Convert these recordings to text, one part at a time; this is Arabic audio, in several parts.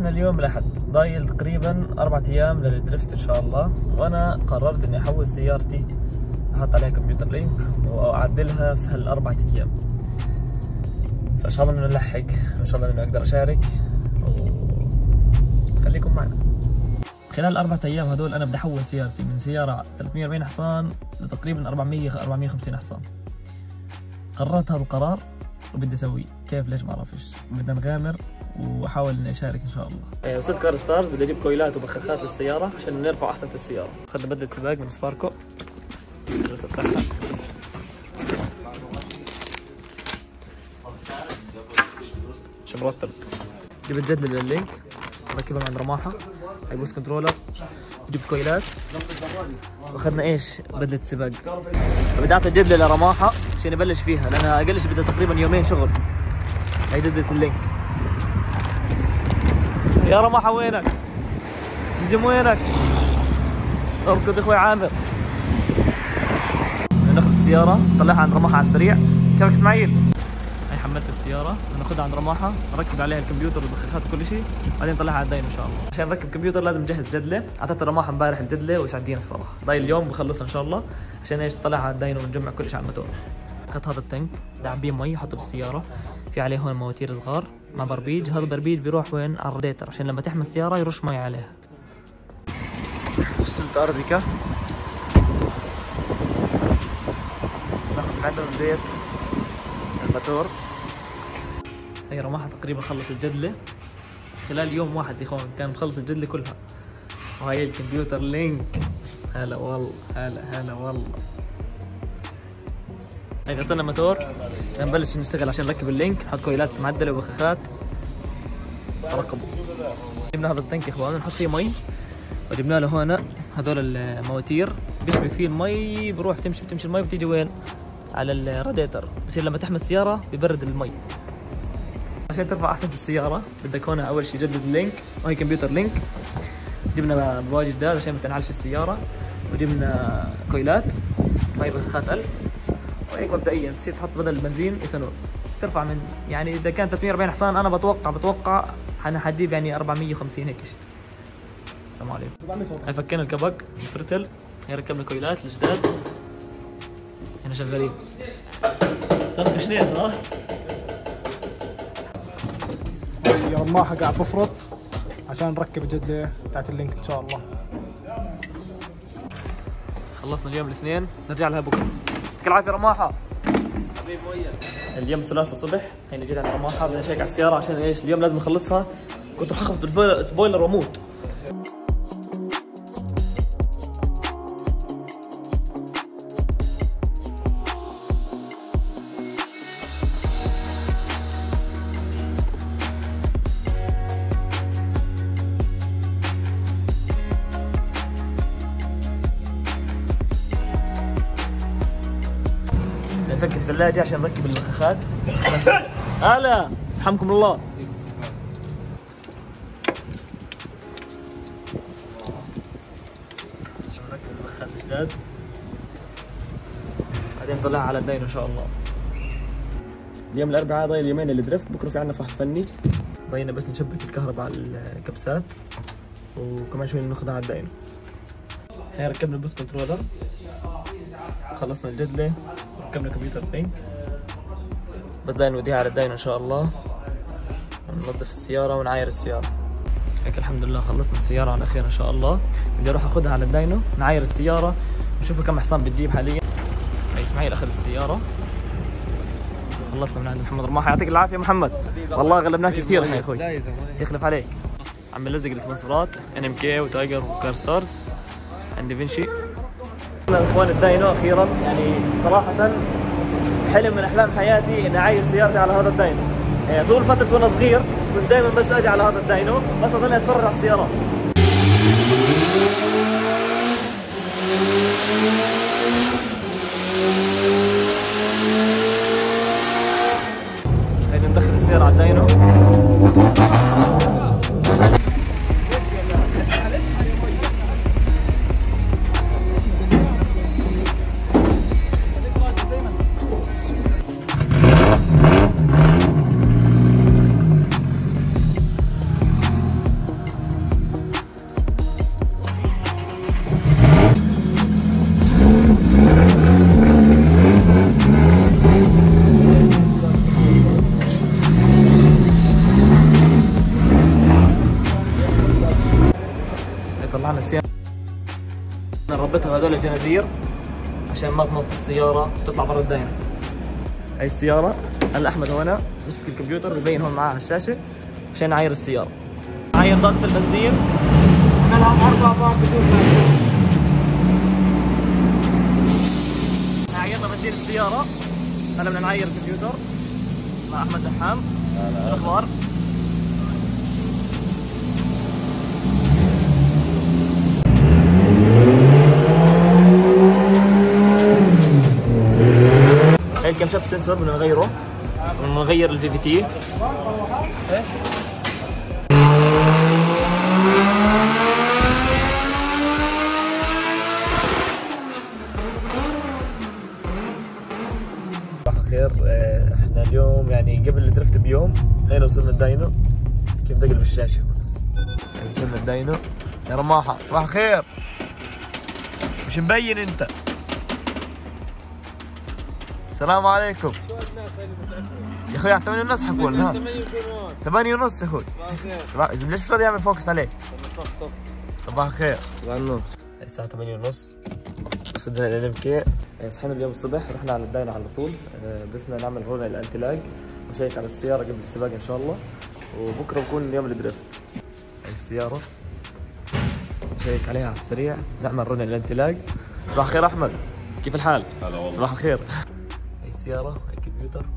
احنا اليوم الأحد، ضايل تقريبا 4 أيام للدريفت إن شاء الله، وأنا قررت إني أحول سيارتي أحط عليها كمبيوتر لينك وأعدلها في هال4 أيام. فإن شاء الله إنه نلحق، إن شاء الله إنه أقدر أشارك وخليكم معنا. خلال ال4 أيام هذول أنا بدي أحول سيارتي من سيارة 340 حصان لتقريبا 450 حصان. قررت هذا القرار وبدي أسويه، كيف ليش ما أعرفش، بدي نغامر واحاول اني اشارك ان شاء الله. وصلت كار ستارز، بدي اجيب كويلات وبخاخات للسياره عشان نرفع احسن السياره. اخذنا بدله سباق من سباركو، الرسم بتاعها شو مرتب. جبت جدل لللينك ركبها عند رماحه، هاي بوس كنترولر، جبت كويلات واخذنا ايش بدله سباق. بدي اعطي جدل لرماحه عشان يبلش فيها لانها اقل شيء بدها تقريبا يومين شغل. هاي جدله اللينك. يا رماحة وينك؟ نزم وينك؟ اركض اخوي عامر. ناخذ السيارة نطلعها عند رماحة على السريع. كيفك اسماعيل؟ هاي حملت السيارة، ناخذها عند رماحة، نركب عليها الكمبيوتر والبخاخات وكل شيء، بعدين نطلعها على الداينو ان شاء الله. عشان نركب كمبيوتر لازم نجهز جدلة، اعطيت رماحة امبارح الجدلة ويسعدينك صراحة. ضايل اليوم بخلصها ان شاء الله، عشان ايش نطلعها على الداينو ونجمع كل شيء على الموتور. اخذت هذا التانك بدي اعبيه مي احطه بالسيارة، في عليه هون مواتير صغار مع بربيج، هذا البربيج بيروح وين؟ على الراديتر عشان لما تحمل السيارة يرش مي عليها. فصلت أرضيكا، ناخذ معدن زيت الموتور. هي رماحة تقريبا خلص الجدلة خلال يوم واحد يا اخوان، كان مخلص الجدلة كلها. وهي الكمبيوتر لينك، هلا والله هلا والله. هي غسلنا الموتور، نبلش نشتغل عشان نركب اللينك، نحط كويلات معدلة وبخاخات. ركبوا. جبنا هذا التانك يا اخوان نحط فيه مي، وجبنا له هون هذول المواتير بيشبك فيه المي، بروح تمشي المي بتيجي وين؟ على الراديتر، بصير لما تحمل السيارة ببرد المي. عشان ترفع أحسن السيارة بدك هون أول شيء جدد اللينك، وهي كمبيوتر لينك. جبنا بواجي جداد عشان ما تنعلش السيارة، وجبنا كويلات، هاي بخاخات 1000. وهيك مبدئيا تصير تحط بدل البنزين ايثانول، ترفع من يعني اذا كانت 340 حصان انا بتوقع حنجيب يعني 450 هيك شيء. السلام عليكم. هاي فكينا الكبق الفرتل، هي ركبنا كويلات الجداد، هنا شغالين. صار شنيت ها؟ يا رماحة قاعد بفرط عشان نركب الجدلة بتاعت اللينك ان شاء الله. خلصنا اليوم الاثنين، نرجع لها بكره. يعطيك العافية رماحة. حبيب ويا. اليوم الثلاثاء الصبح، هيني جيت على رماحة بدنا نشيك على السيارة عشان ايش؟ اليوم لازم نخلصها، كنت راح اخذ سبويلر واموت. نفك الثلاجة عشان نركب البخاخات. هلا يرحمكم الله. نركب البخاخات الجداد، بعدين نطلعها على الداينو ان شاء الله. اليوم الاربعاء ضايل يومين للدريفت، بكره في عندنا فحص فني، ضايلنا بس نشبك الكهرباء على الكبسات وكمان شوي ناخذها على الداينو. هي ركبنا البوس كنترولر، خلصنا الجدلة، ركبنا كمبيوتر لينك، بس دايما نوديها على الداينو ان شاء الله، ننظف السيارة ونعاير السيارة. هيك الحمد لله خلصنا السيارة على خير ان شاء الله. بدي اروح اخذها على الداينو، نعاير السيارة، ونشوف كم حصان بتجيب حاليا. هي اسماعيل اخذ السيارة، خلصنا من عند محمد رماحة. يعطيك العافية محمد، والله غلبناك كثير يا اخوي، يخلف عليك. عم نلزق السبونسرات NMK وتايجر وكار ستارز عند دافنشي. اخوان الداينو اخيرا، يعني صراحة حلم من احلام حياتي اني اعاير سيارتي على هذا الداينو. يعني طول فترة وانا صغير كنت دائما بس اجي على هذا الداينو بس اضل اتفرج على السيارات. هينا ندخل السيارة على الداينو. مثبتها بهذول الجنازير عشان ما تنط السيارة وتطلع برا الدايرة. هاي السيارة هلا أحمد هون مسك الكمبيوتر ببين هون معاه على الشاشة عشان نعاير السيارة. نعاير ضغط البنزين. عملها 4 بار بدون بنزين. عايرنا بنزين السيارة. هلا بدنا نعاير الكمبيوتر مع أحمد دحام. الأخبار. هاي الكمشاف سنسور بدنا نغيره. بدنا نغير الفي في تي. صباح الخير. احنا اليوم يعني قبل الدرفت بيوم غير وصلنا الداينو. كيف دقل بالشاشة يعني وصلنا الداينو يا رماحة. صباح الخير. مش مبين انت. السلام عليكم. يا اخوي على 8 ونص حكون. ها 8 ونص يا اخوي. صباح الخير. ليش مش راضي يعمل فوكس عليه؟ صباح الخير. صباح النور. الساعة 8 ونص. وصلنا ال LMK. صحينا اليوم الصبح رحنا على الداينة على طول. بسنا نعمل هون الانتلاج ونشيك على السيارة قبل السباق ان شاء الله. وبكره بكون يوم الدريفت. هاي السيارة نشيك عليها على السريع نعمل رن الانتلاج. صباح الخير احمد. كيف الحال؟ هلا والله. صباح الخير. هاي السيارة هاي الكمبيوتر.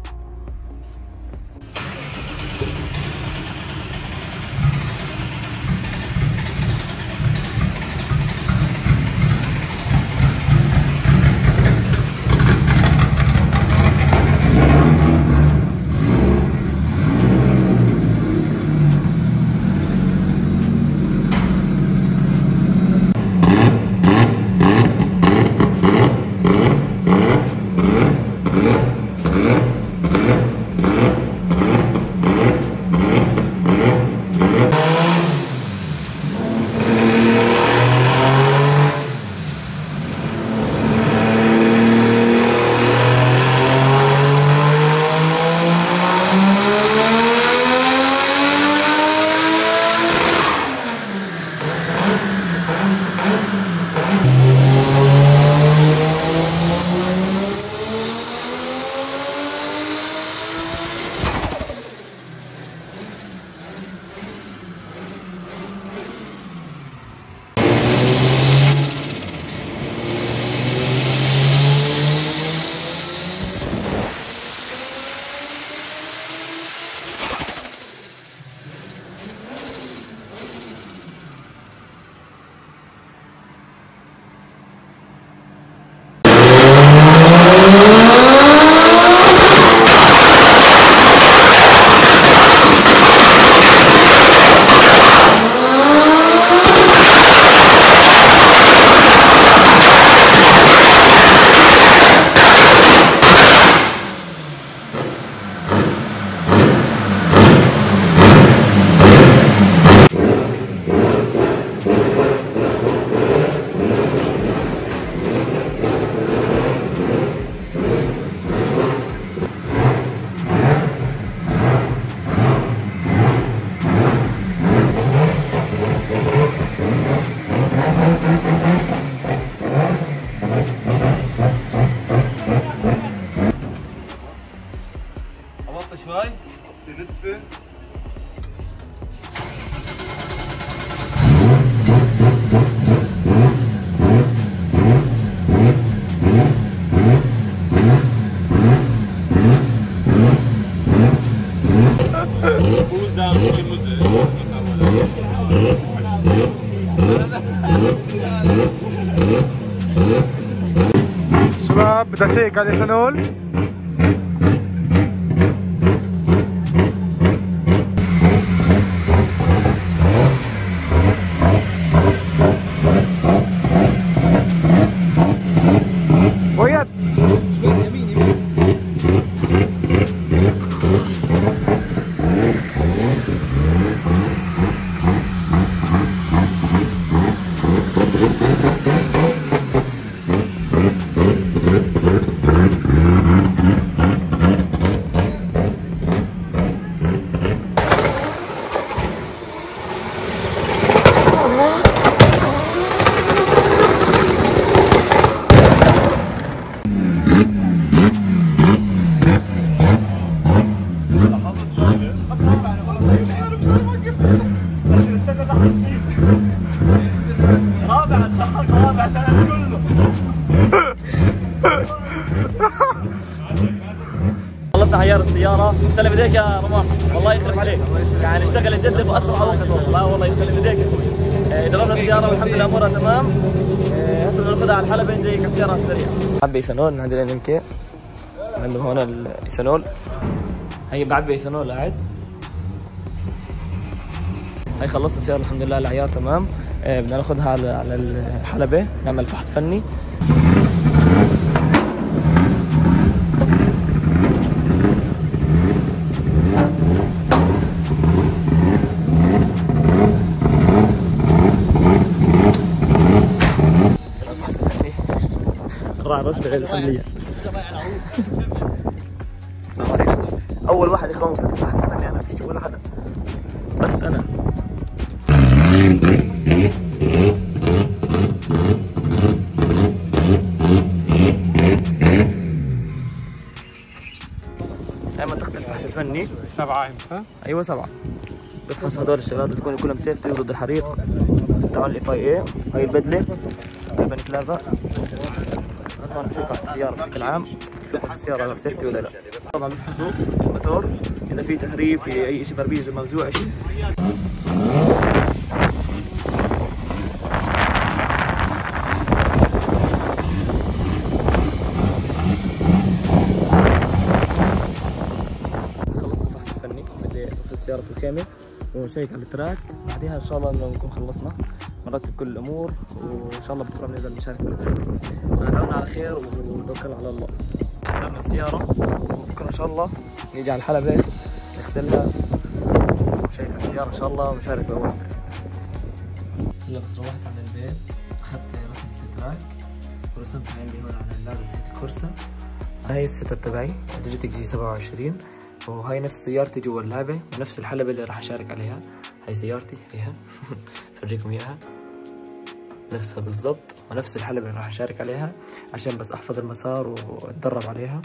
شوي نتفه شباب بدك تشيك على الايثانول. ويد يمين يمين خلصنا عيار السيارة. سلم ايديك يا رماح، والله يخلف عليك، يعني اشتغل جد بأسرع وقت والله. لا والله يسلم ايديك يا اخوي. جربنا السيارة والحمد لله امورها تمام. هسه بدنا ناخذها على الحلبة نجيك على السيارة على السريع. بعبي ايثانول من عند الNMK، عندهم هون الايثانول. هي بعبي ايثانول قاعد. هي خلصت السيارة الحمد لله، العيار تمام. بدنا ناخذها على الحلبة نعمل فحص فني. راح رسمي غير فنية. السلام عليكم. أول واحد يخلص الفحص الفني أنا، مش ولا حدا، بس أنا. هاي منطقة الفحص الفني. 7 امتى؟ أيوة 7. بفحص هدول الشغلات بس يكونوا كلهم سيفتي وضد الحريق. تبعون FIA. هاي البدلة، هاي بنكلافا. هون بشوف على السيارة بشكل عام، بشوف السيارة سيفتي ولا لا. طبعا بفحصوا الموتور إذا في تهريب، في أي شيء بربيج موزوع شيء. خلصنا الفحص الفني، بدي أصفي السيارة في الخيمة ونشيك على التراك. بعدها إن شاء الله إنه نكون خلصنا، نرتب كل الأمور وإن شاء الله بكرة بننزل نشارك بالدريفت. تعاونوا على خير وتوكلنا على الله. عملنا السيارة وبكرة إن شاء الله نيجي على الحلبة نغسلها ونشيك على السيارة إن شاء الله ونشارك بأول دريفت. هلا بس روحت على البيت، أخذت رسمة التراك ورسمتها عندي هون على اللعبة جيتي كورسا. هاي السيت اب تبعي لوجيتك G27، وهاي نفس سيارتي جوا اللعبة ونفس الحلبة اللي راح أشارك عليها. هاي سيارتي هيها فرجيكم إياها نفسها بالضبط، ونفس الحلبة اللي راح أشارك عليها عشان بس أحفظ المسار وأتدرب عليها.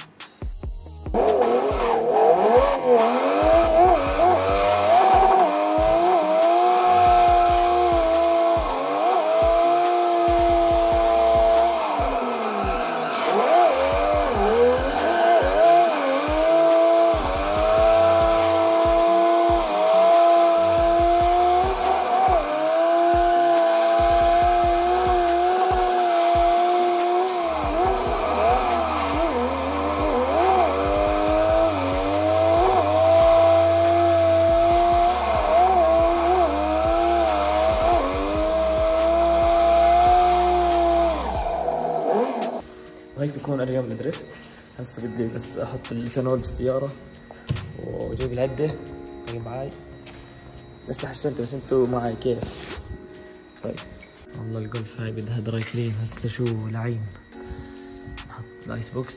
هيك بكون اليوم الدريفت. هسه بدي بس احط الايثانول بالسيارة واجيب العدة هي معاي، بس الشنطة بس انتو معاي كيف. طيب والله الجولف هاي بدها دراي كلين هسه شو العين. نحط الايس بوكس.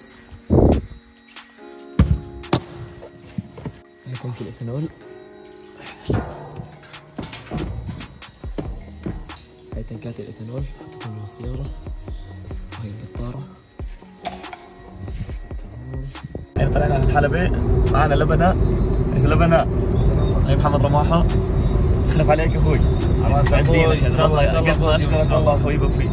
هاي تنك الايثانول، هاي تنكات الايثانول حطيتهم بالسيارة، وهي القطارة. يعني طلعنا على الحلبة معنا لبنة. ايش لبنة؟ هي محمد رماحة، يخلف عليك يا اخوي. سعد دينك ان شاء الله. قد ما اشكرك والله اخوي بوفيش.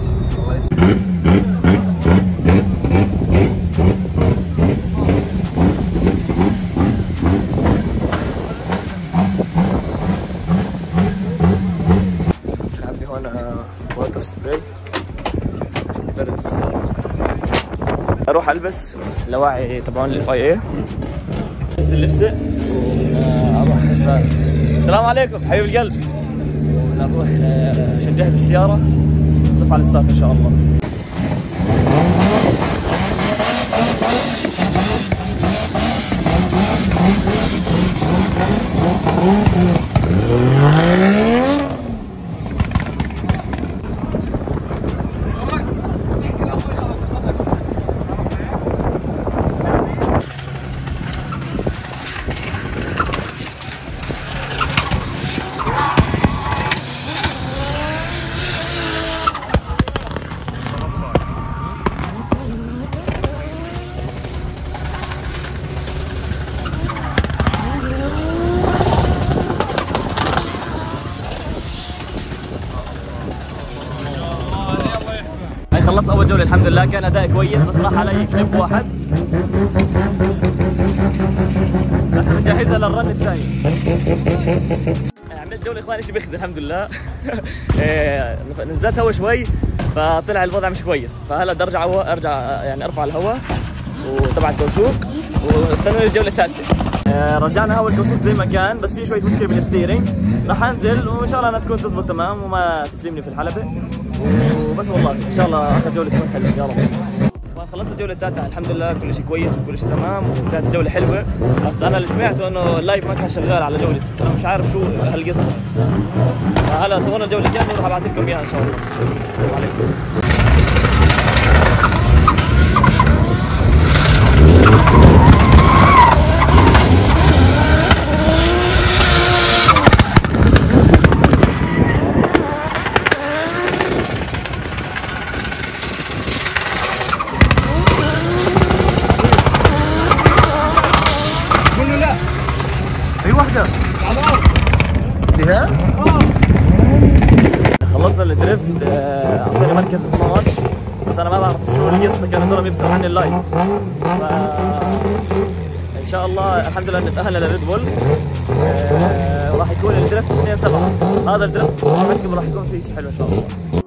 عندي هون ووتر سبراي عشان يبرد السيارة. اروح البس اللاواعي تبعون FIA، لبست اللبسه واروح هسه. السلام عليكم حبيب القلب. نروح عشان نجهز السياره نصف على الستارت ان شاء الله. خلصت اول جوله الحمد لله، كان اداء كويس، بس راح علي كليب واحد احنا بنجهزها للرن الثاني. عملت جولة اخواني شيء بيخزي الحمد لله. نزلت هوا شوي فطلع الوضع مش كويس، فهلا بدي ارجع يعني ارفع الهواء وتبع الكوشوك واستنى الجولة الثالثة. رجعنا هوا الكوشوك زي ما كان، بس في شوية مشكلة بالستيرنج. راح انزل وان شاء الله انها تكون تزبط تمام وما تفلمني في الحلبة وبس. والله ان شاء الله اخر جولة تكون حلوة يا رب. خلصت الجولة الثالثة الحمد لله، كل شيء كويس وكل شيء تمام وكانت الجولة حلوة. بس أنا اللي سمعته إنه اللايف ما كان شغال على جولتي، أنا مش عارف شو هالقصة. هلا صورنا الجولة الجاية وراح أبعث لكم إياها إن شاء الله. السلام عليكم. فيها؟ خلصنا الدريفت، اعطيني مركز 12، بس انا ما بعرف شو القصه، كانوا هذول بيفصلوا عني اللايف. ان شاء الله الحمد لله نتاهل للريد بول. وراح يكون الدريفت 2/7. هذا الدريفت راح يكون فيه شيء حلو ان شاء الله.